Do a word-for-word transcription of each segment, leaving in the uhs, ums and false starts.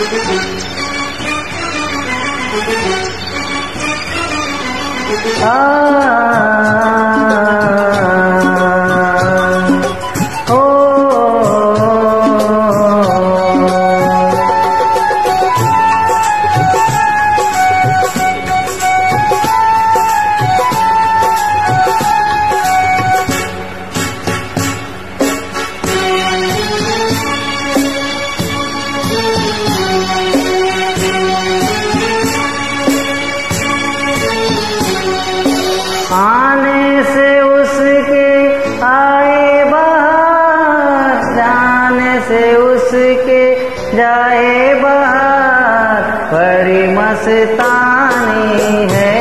आने से उसके आए बाहर, जाने से उसके जाए बाहर, बड़ी मस्तानी है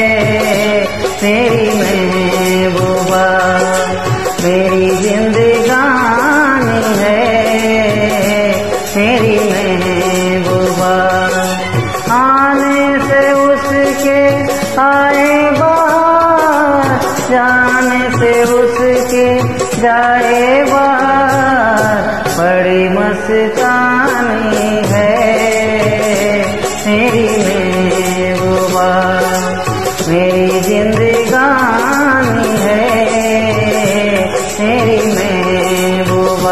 मेरी महबूबा, मेरी जिंदगानी है मेरी महबूबा। आने से उसके आए बाहर, जाने से उसके जाए बाहर, बड़ी मस्तानी है मेरी महबूबा, मेरी जिंदगानी है मेरी महबूबा।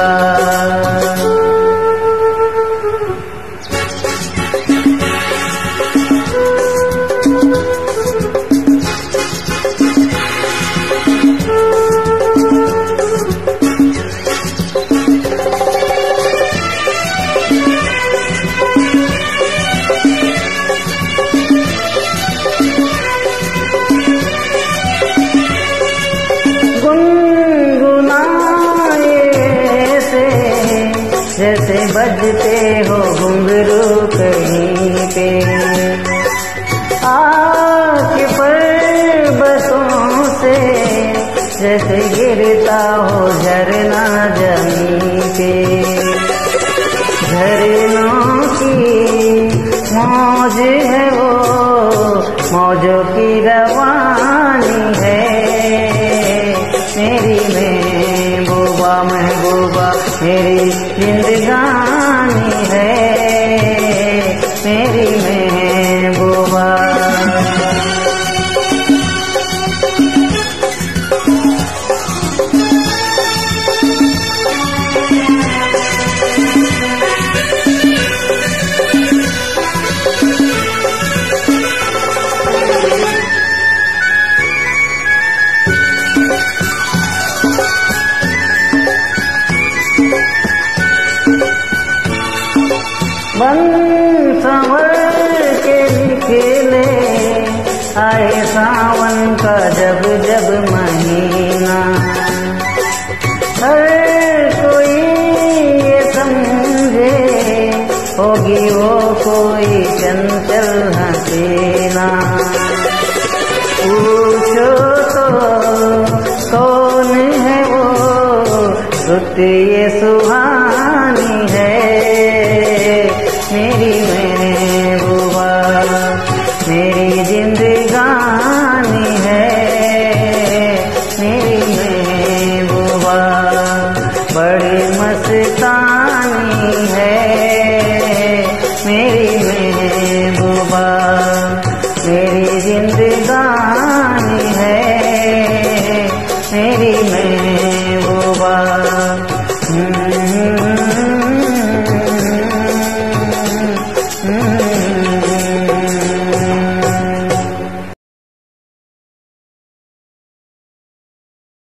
जैसे बजते हो घुंघरू कहीं पे, आके पर्वतों से जैसे गिरता हो झरना जमीन पे। झरनों की मौज है वो, मौजों की रवानी है मेरी महबूबा, महबूबा मेरी जिंदगानी है मेरी महबूबा। बन संवर के निकले आए सावन का जब जब महीना, हर कोई ये समझे होगी वो कोई चंचल हसीना। पूछो तो कौन है वो, रुत ये सुहानी है मेरी महबूबा, मेरी जिंदगानी है मेरी महबूबा, बड़ी मस्तानी है मेरी महबूबा, मेरी जिंदगानी है मेरी महबूबा।